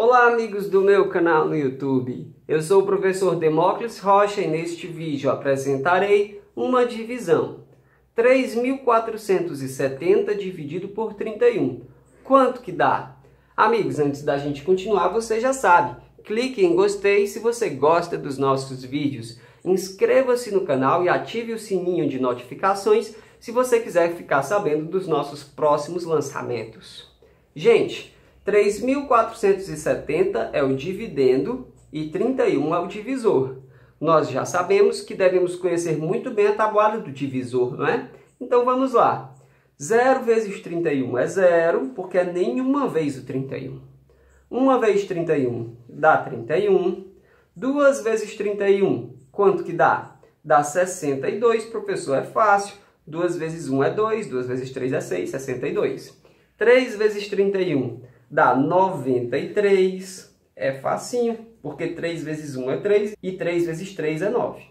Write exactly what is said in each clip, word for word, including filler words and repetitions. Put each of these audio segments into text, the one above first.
Olá amigos do meu canal no YouTube, eu sou o professor Demócles Rocha e neste vídeo apresentarei uma divisão. três mil quatrocentos e setenta dividido por trinta e um, quanto que dá? Amigos, antes da gente continuar, você já sabe, clique em gostei se você gosta dos nossos vídeos, inscreva-se no canal e ative o sininho de notificações se você quiser ficar sabendo dos nossos próximos lançamentos. Gente, três mil quatrocentos e setenta é o dividendo e trinta e um é o divisor. Nós já sabemos que devemos conhecer muito bem a tabuada do divisor, não é? Então vamos lá. zero vezes trinta e um é zero, porque é nenhuma vez o trinta e um. uma vezes trinta e um dá trinta e um. duas vezes trinta e um, quanto que dá? Dá sessenta e dois, professor, é fácil. duas vezes um é dois, duas vezes três é seis, sessenta e dois. três vezes trinta e um dá noventa e três, é facinho, porque três vezes um é três e três vezes três é nove.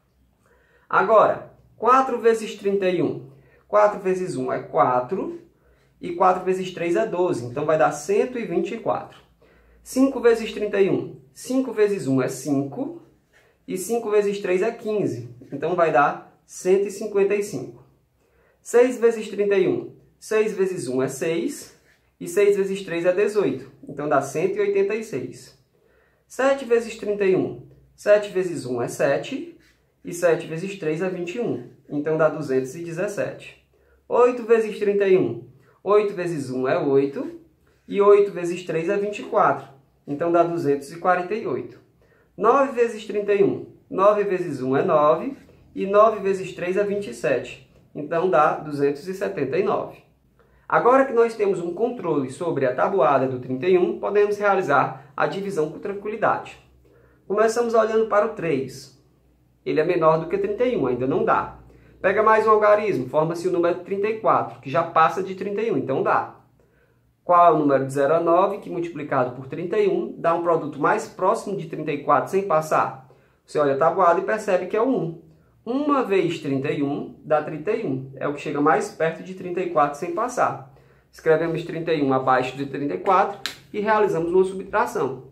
Agora, quatro vezes trinta e um. quatro vezes um é quatro e quatro vezes três é doze, então vai dar cento e vinte e quatro. cinco vezes trinta e um. cinco vezes um é cinco e cinco vezes três é quinze, então vai dar cento e cinquenta e cinco. seis vezes trinta e um. seis vezes um é seis e seis vezes três é dezoito, então dá cento e oitenta e seis. sete vezes trinta e um. sete vezes um é sete e sete vezes três é vinte e um, então dá duzentos e dezessete. oito vezes trinta e um. oito vezes um é oito e oito vezes três é vinte e quatro, então dá duzentos e quarenta e oito. nove vezes trinta e um. nove vezes um é nove e nove vezes três é vinte e sete, então dá duzentos e setenta e nove. Agora que nós temos um controle sobre a tabuada do trinta e um, podemos realizar a divisão com tranquilidade. Começamos olhando para o três. Ele é menor do que trinta e um, ainda não dá. Pega mais um algarismo, forma-se o número trinta e quatro, que já passa de trinta e um, então dá. Qual é o número de zero a nove, que multiplicado por trinta e um dá um produto mais próximo de trinta e quatro sem passar? Você olha a tabuada e percebe que é o um. uma vezes trinta e um dá trinta e um. É o que chega mais perto de trinta e quatro sem passar. Escrevemos trinta e um abaixo de trinta e quatro e realizamos uma subtração.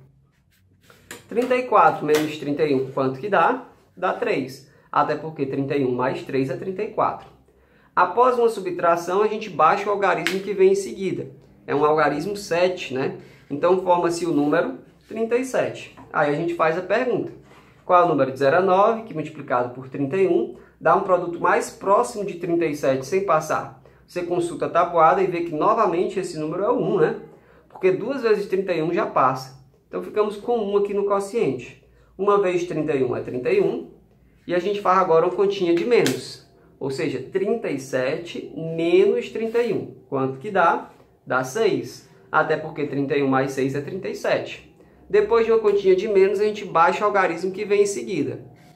trinta e quatro menos trinta e um, quanto que dá? Dá três. Até porque trinta e um mais três é trinta e quatro. Após uma subtração, a gente baixa o algarismo que vem em seguida. É um algarismo sete, né? Então forma-se o número trinta e sete. Aí a gente faz a pergunta. Qual é o número de zero a nove, que multiplicado por trinta e um dá um produto mais próximo de trinta e sete sem passar? Você consulta a tabuada e vê que novamente esse número é o um, né? Porque duas vezes trinta e um já passa. Então ficamos com um aqui no quociente. uma vezes trinta e um é trinta e um. E a gente faz agora uma continha de menos. Ou seja, trinta e sete menos trinta e um. Quanto que dá? Dá seis. Até porque trinta e um mais seis é trinta e sete. Depois de uma continha de menos, a gente baixa o algarismo que vem em seguida.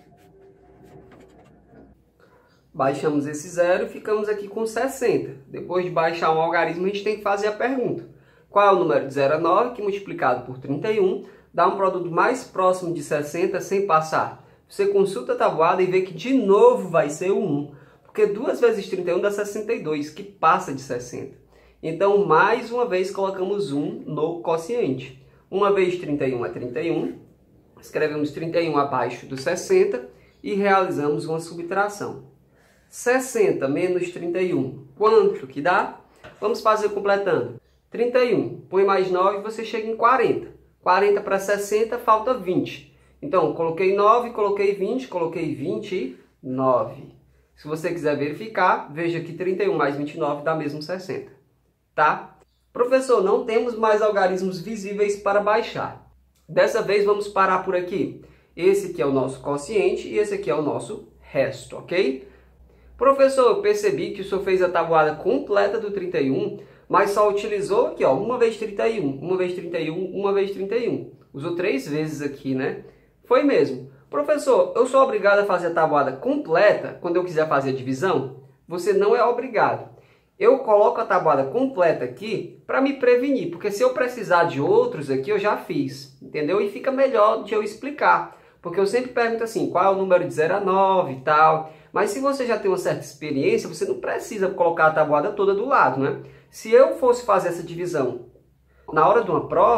Baixamos esse zero e ficamos aqui com sessenta. Depois de baixar um algarismo, a gente tem que fazer a pergunta. Qual é o número de zero a nove, que multiplicado por trinta e um dá um produto mais próximo de sessenta sem passar? Você consulta a tabuada e vê que de novo vai ser o um. Porque duas vezes trinta e um dá sessenta e dois, que passa de sessenta. Então, mais uma vez, colocamos um no quociente. uma vezes trinta e um é trinta e um, escrevemos trinta e um abaixo do sessenta e realizamos uma subtração. sessenta menos trinta e um, quanto que dá? Vamos fazer completando. trinta e um, põe mais nove, você chega em quarenta. quarenta para sessenta, falta vinte. Então, coloquei nove, coloquei vinte, coloquei vinte e nove. Se você quiser verificar, veja que trinta e um mais vinte e nove dá mesmo sessenta. Tá? Professor, não temos mais algarismos visíveis para baixar. Dessa vez vamos parar por aqui. Esse aqui é o nosso quociente e esse aqui é o nosso resto, ok? Professor, eu percebi que o senhor fez a tabuada completa do trinta e um, mas só utilizou aqui, ó, uma vezes trinta e um, uma vezes trinta e um, uma vezes trinta e um. Usou três vezes aqui, né? Foi mesmo. Professor, eu sou obrigado a fazer a tabuada completa quando eu quiser fazer a divisão? Você não é obrigado. Eu coloco a tabuada completa aqui para me prevenir, porque se eu precisar de outros aqui, eu já fiz, entendeu? E fica melhor de eu explicar, porque eu sempre pergunto assim, qual é o número de zero a nove e tal, mas se você já tem uma certa experiência, você não precisa colocar a tabuada toda do lado, né? Se eu fosse fazer essa divisão na hora de uma prova,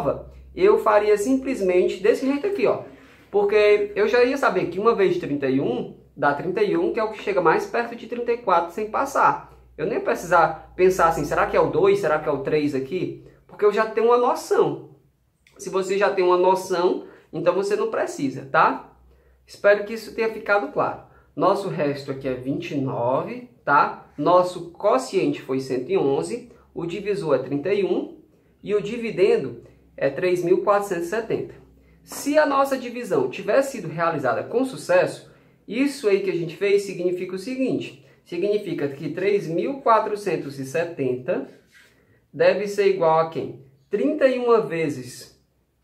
eu faria simplesmente desse jeito aqui, ó. Porque eu já ia saber que uma vezes trinta e um dá trinta e um, que é o que chega mais perto de trinta e quatro sem passar. Eu nem ia precisar pensar assim, será que é o dois, será que é o três aqui? Porque eu já tenho uma noção. Se você já tem uma noção, então você não precisa, tá? Espero que isso tenha ficado claro. Nosso resto aqui é vinte e nove, tá? Nosso quociente foi cento e onze, o divisor é trinta e um e o dividendo é três mil quatrocentos e setenta. Se a nossa divisão tivesse sido realizada com sucesso, isso aí que a gente fez significa o seguinte, significa que três mil quatrocentos e setenta deve ser igual a quem? trinta e uma vezes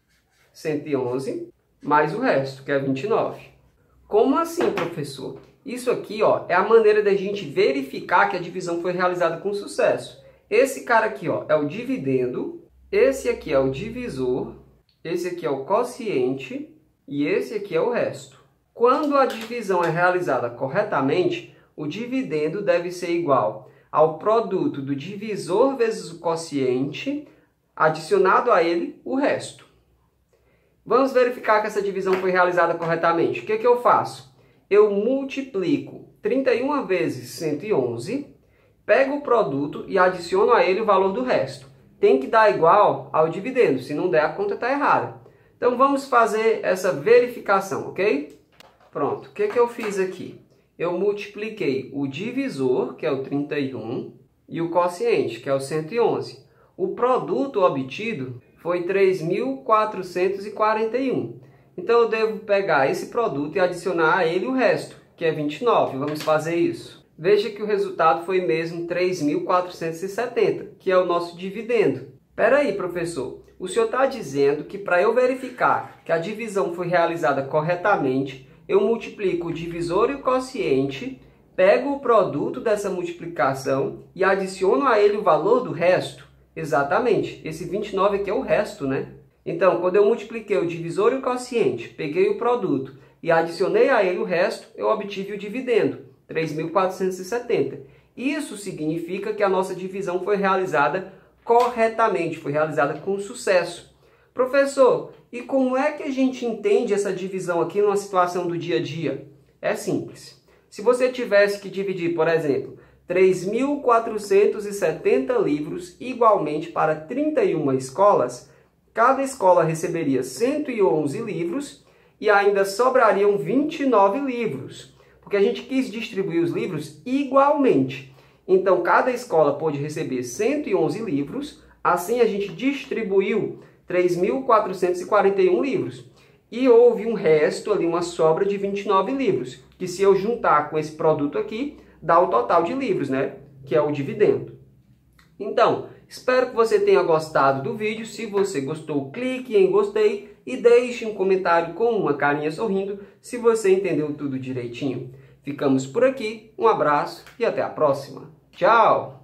cento e onze, mais o resto, que é vinte e nove. Como assim, professor? Isso aqui, ó, é a maneira da gente verificar que a divisão foi realizada com sucesso. Esse cara aqui, ó, é o dividendo, esse aqui é o divisor, esse aqui é o quociente e esse aqui é o resto. Quando a divisão é realizada corretamente, o dividendo deve ser igual ao produto do divisor vezes o quociente, adicionado a ele o resto. Vamos verificar que essa divisão foi realizada corretamente. O que que eu faço? Eu multiplico trinta e uma vezes cento e onze, pego o produto e adiciono a ele o valor do resto. Tem que dar igual ao dividendo, se não der a conta está errada. Então vamos fazer essa verificação, ok? Pronto, o que que eu fiz aqui? Eu multipliquei o divisor, que é o trinta e um, e o quociente, que é o cento e onze. O produto obtido foi três mil quatrocentos e quarenta e um. Então eu devo pegar esse produto e adicionar a ele o resto, que é vinte e nove. Vamos fazer isso. Veja que o resultado foi mesmo três mil quatrocentos e setenta, que é o nosso dividendo. Espera aí, professor. O senhor está dizendo que para eu verificar que a divisão foi realizada corretamente, eu multiplico o divisor e o quociente, pego o produto dessa multiplicação e adiciono a ele o valor do resto? Exatamente. Esse vinte e nove aqui é o resto, né? Então, quando eu multipliquei o divisor e o quociente, peguei o produto e adicionei a ele o resto, eu obtive o dividendo, três mil quatrocentos e setenta. Isso significa que a nossa divisão foi realizada corretamente, foi realizada com sucesso. Professor, e como é que a gente entende essa divisão aqui numa situação do dia a dia? É simples. Se você tivesse que dividir, por exemplo, três mil quatrocentos e setenta livros igualmente para trinta e uma escolas, cada escola receberia cento e onze livros e ainda sobrariam vinte e nove livros, porque a gente quis distribuir os livros igualmente. Então, cada escola pôde receber cento e onze livros, assim a gente distribuiu três mil quatrocentos e quarenta e um livros. E houve um resto ali, uma sobra de vinte e nove livros, que se eu juntar com esse produto aqui, dá o total de livros, né? Que é o dividendo. Então, espero que você tenha gostado do vídeo. Se você gostou, clique em gostei e deixe um comentário com uma carinha sorrindo se você entendeu tudo direitinho. Ficamos por aqui, um abraço e até a próxima. Tchau!